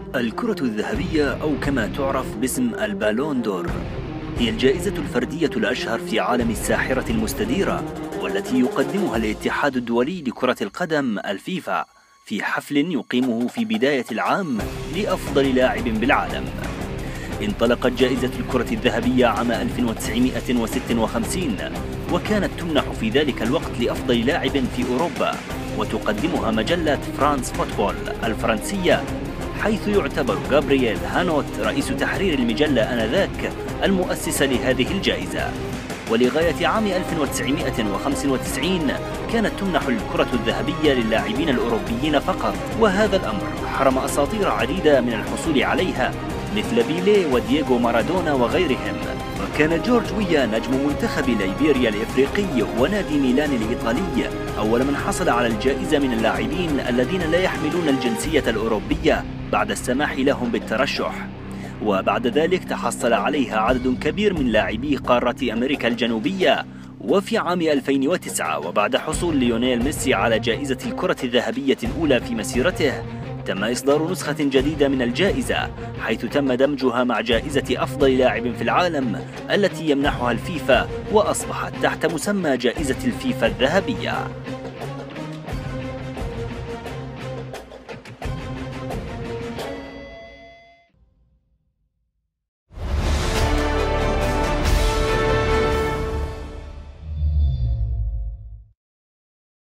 الكرة الذهبية أو كما تعرف باسم البالون دور هي الجائزة الفردية الأشهر في عالم الساحرة المستديرة، والتي يقدمها الاتحاد الدولي لكرة القدم الفيفا في حفل يقيمه في بداية العام لأفضل لاعب بالعالم. انطلقت جائزة الكرة الذهبية عام 1956 وكانت تمنح في ذلك الوقت لأفضل لاعب في أوروبا، وتقدمها مجلة فرانس فوتبول الفرنسية، حيث يعتبر غابرييل هانوت رئيس تحرير المجلة آنذاك المؤسس لهذه الجائزة. ولغاية عام 1995 كانت تمنح الكرة الذهبية للاعبين الأوروبيين فقط، وهذا الأمر حرم أساطير عديدة من الحصول عليها مثل بيليه ودييغو مارادونا وغيرهم. وكان جورج ويا نجم منتخب ليبيريا الإفريقي ونادي ميلان الإيطالي أول من حصل على الجائزة من اللاعبين الذين لا يحملون الجنسية الأوروبية بعد السماح لهم بالترشح، وبعد ذلك تحصل عليها عدد كبير من لاعبي قارة أمريكا الجنوبية. وفي عام 2009 وبعد حصول ليونيل ميسي على جائزة الكرة الذهبية الأولى في مسيرته، تم إصدار نسخة جديدة من الجائزة، حيث تم دمجها مع جائزة أفضل لاعب في العالم التي يمنحها الفيفا، وأصبحت تحت مسمى جائزة الفيفا الذهبية.